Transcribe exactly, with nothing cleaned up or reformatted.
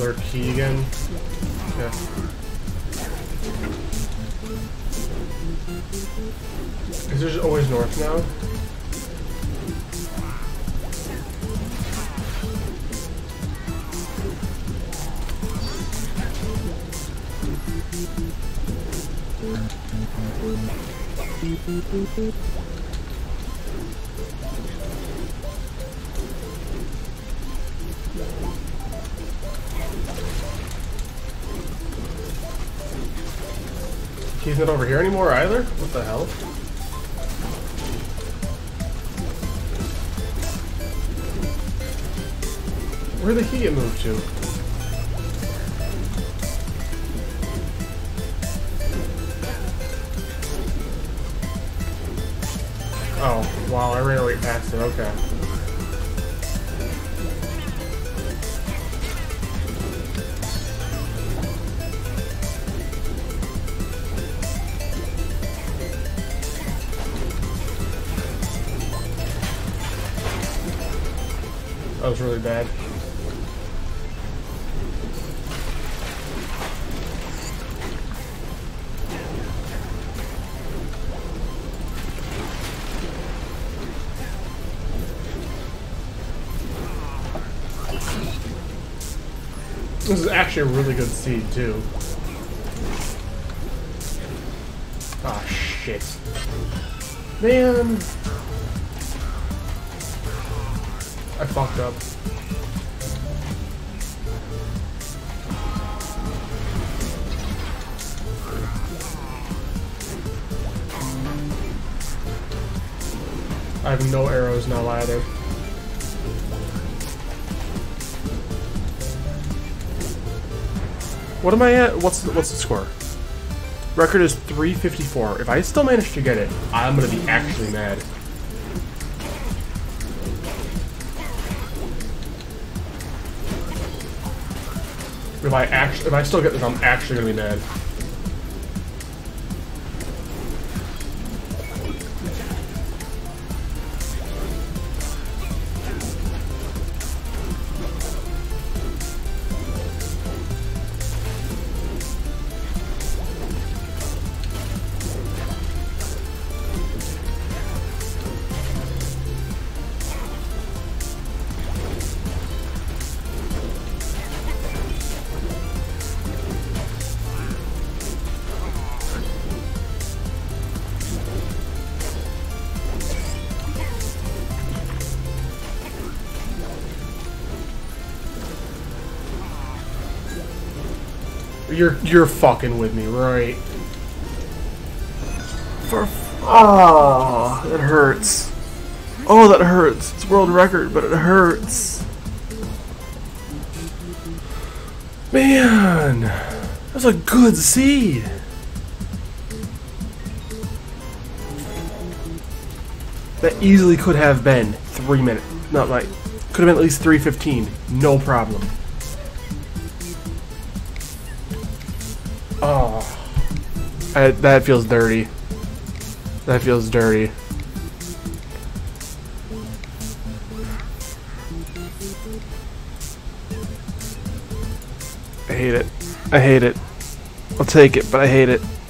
Alert key again. Yeah. Is there just always north now? He's not over here anymore either? What the hell? Where did he get moved to? Oh, wow, I ran right past it, okay. That was really bad. This is actually a really good seed, too. Ah, shit. Man. I fucked up. I have no arrows now either. What am I at? What's the, what's the score? Record is three fifty-four. If I still manage to get it, I'm gonna be actually mad. If I actually, if I still get this, I'm actually gonna be mad. You're you're fucking with me, right? For oh, that hurts. Oh, that hurts. It's world record, but it hurts. Man, that's a good seed. That easily could have been three minutes. Not like could have been at least three fifteen. No problem. Oh, I, that feels dirty. That feels dirty. I hate it. I hate it. I'll take it, but I hate it.